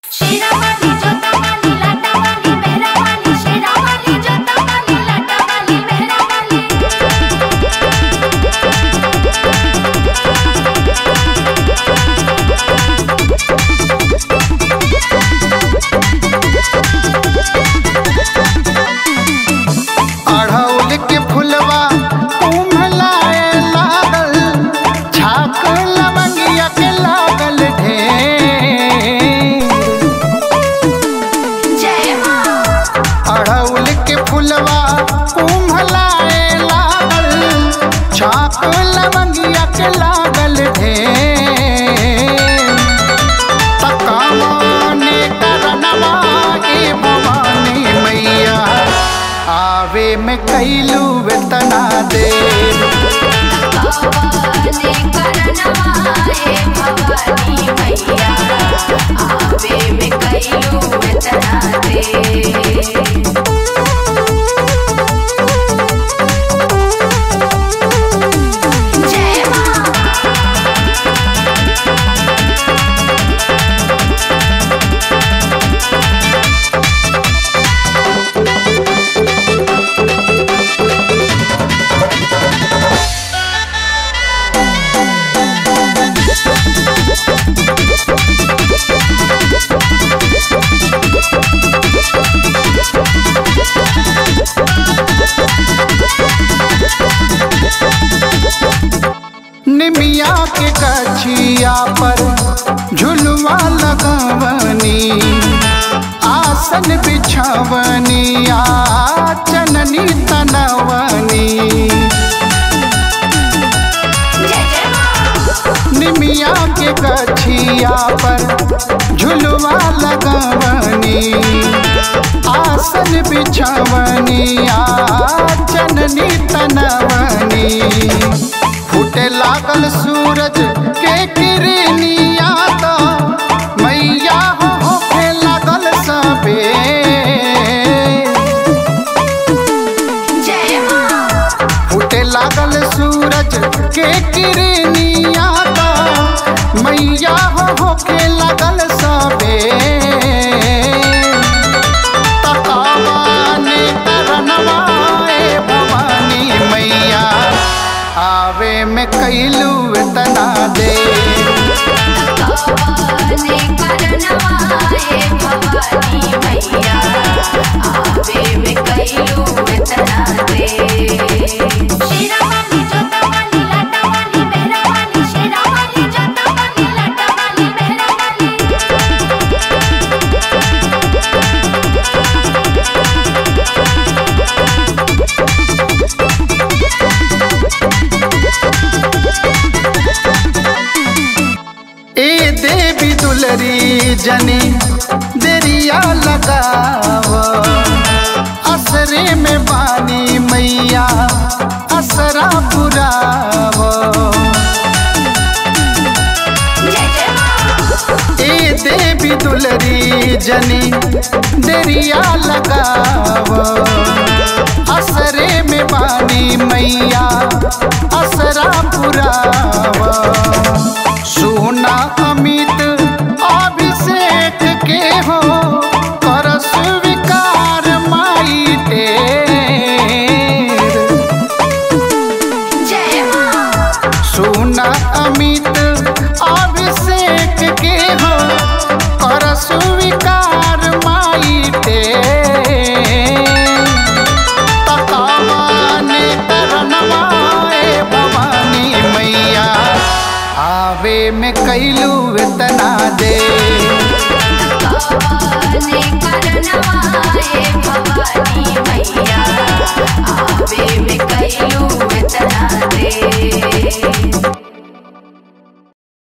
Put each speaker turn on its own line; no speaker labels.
शेरावाली जोतावाली लाटावाली मेहरावाली शेरावाली जोतावाली लाटावाली मेहरावाली
अढ़ौल के फुलवा कुम्हलाए लागल, छाक लवंगिया के लागल ढेर।
जय मां।
अढ़ौल के फुलवा कुम्हलाए लागल, छाक लवंगिया के लागल ढेर। तकामाने करनवा ए भवानी मैया, आवे में कैलू वेतना देर।
तकावाने करनवा ए भवानी मैया, आवे में कैलू वेतना दे।
निमिया के गछिया पर झुलवा लगवनी, आसन बिछवनी चननी तनवनी। निमिया के गछिया पर झुलवा लगवनी, आसन बिछवनी चननी तनवनी। फूटे लागल सूरज के किरनिया तो मैया होके लागल सबेर।
जय मां।
फूटे लागल सूरज के किरनिया तो मैया होके लागल सबेर। तकावाने करनवा ए भवानी मैया, आवे में कैलू वेतना दे।
तकावाने करनवा ए भवानी मैया, आवे में कैलू वेतना दे। शेरावाली जोतावाली लाटावाली मेहरावाली शेरावाली जोतावाली लाटावाली मेहरावाली
ए देवी दुलरी जनी देरिया लगाव, असरे में बानी मैया असरा पुराव। ए देवी दुलरी जनी देरिया लगाव, असरे में बानी मैया असरा पुराव। सोना अमित अभिषेक के हो कर स्वीकार माई टेर।
जय मां।
सोना अमित अभिषेक के हो कर स्वीकार माई टेर। तकावाने करनवा ए भवानी मैया, आवे में कैलू वेतना दे।
तकावाने